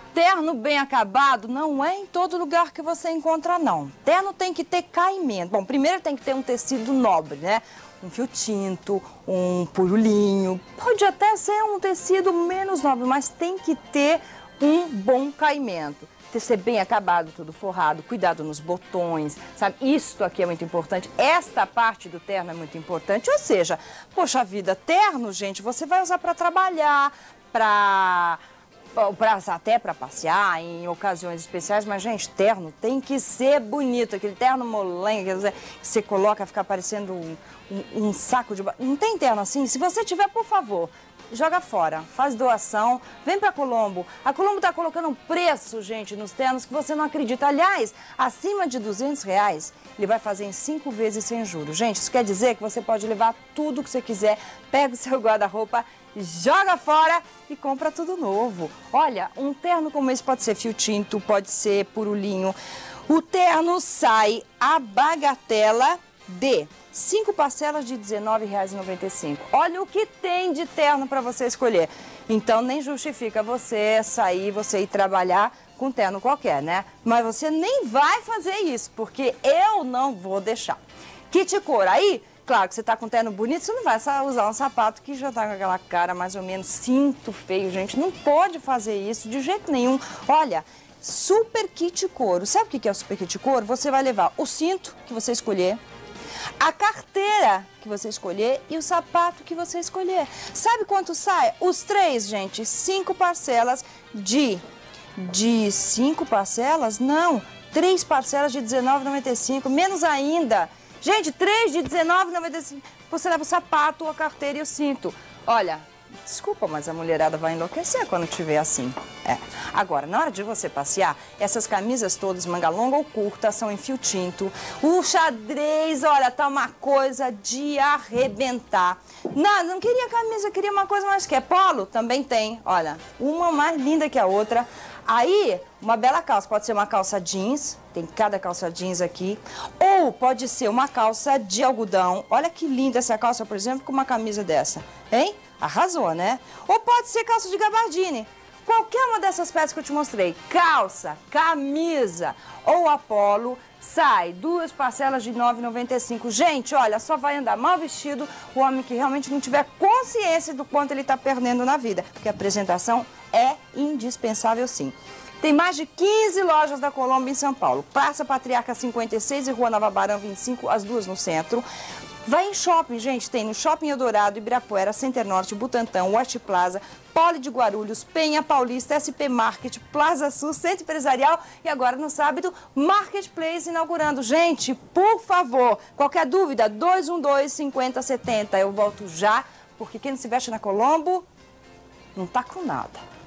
Terno bem acabado não é em todo lugar que você encontra, não. Terno tem que ter caimento. Bom, primeiro tem que ter um tecido nobre, né? Um fio tinto, um puro linho. Pode até ser um tecido menos nobre, mas tem que ter um bom caimento. Ter ser bem acabado, tudo forrado, cuidado nos botões, sabe? Isso aqui é muito importante. Esta parte do terno é muito importante. Ou seja, poxa vida, terno, gente, você vai usar para trabalhar, até para passear em ocasiões especiais, mas, gente, terno tem que ser bonito, aquele terno molenga, quer dizer, que você coloca, fica parecendo um saco de... Não tem terno assim? Se você tiver, por favor, joga fora, faz doação, vem pra Colombo. A Colombo tá colocando um preço, gente, nos ternos que você não acredita. Aliás, acima de R$200, ele vai fazer em 5 vezes sem juros. Gente, isso quer dizer que você pode levar tudo que você quiser, pega o seu guarda-roupa, joga fora e compra tudo novo. Olha, um terno como esse pode ser fio tinto, pode ser puro linho. O terno sai a bagatela de 5 parcelas de R$19,95. Olha o que tem de terno para você escolher. Então, nem justifica você sair, você ir trabalhar com terno qualquer, né? Mas você nem vai fazer isso, porque eu não vou deixar. Kit cor, aí, claro que você tá com terno bonito, você não vai usar um sapato que já tá com aquela cara mais ou menos cinto feio, gente. Não pode fazer isso de jeito nenhum. Olha, super kit couro. Sabe o que é o super kit couro? Você vai levar o cinto que você escolher, a carteira que você escolher e o sapato que você escolher. Sabe quanto sai? Os 3, gente, 5 parcelas de 5 parcelas? Não, 3 parcelas de R$19,95, menos ainda. Gente, 3 de R$19,95, você leva o sapato, a carteira e o cinto. Olha, desculpa, mas a mulherada vai enlouquecer quando tiver assim. Agora, na hora de você passear, essas camisas todas, manga longa ou curta, são em fio tinto. O xadrez, olha, tá uma coisa de arrebentar. Não queria camisa, queria uma coisa mais que é polo, também tem. Olha, uma mais linda que a outra. Aí, uma bela calça, pode ser uma calça jeans, tem cada calça jeans aqui, ou pode ser uma calça de algodão. Olha que linda essa calça, por exemplo, com uma camisa dessa, hein? Arrasou, né? Ou pode ser calça de gabardine. Qualquer uma dessas peças que eu te mostrei, calça, camisa ou apolo, sai 2 parcelas de R$9,95. Gente, olha, só vai andar mal vestido o homem que realmente não tiver consciência do quanto ele está perdendo na vida, porque a apresentação é indispensável, sim. Tem mais de 15 lojas da Colombo em São Paulo. Praça Patriarca 56 e Rua Nova Barão 25, as duas no centro. Vai em shopping, gente, tem no Shopping Eldorado, Ibirapuera, Center Norte, Butantã, West Plaza, Poli de Guarulhos, Penha Paulista, SP Market, Plaza Sul, Centro Empresarial e agora no sábado, Marketplace inaugurando. Gente, por favor, qualquer dúvida, 212-5070. Eu volto já, porque quem não se veste na Colombo não tá com nada.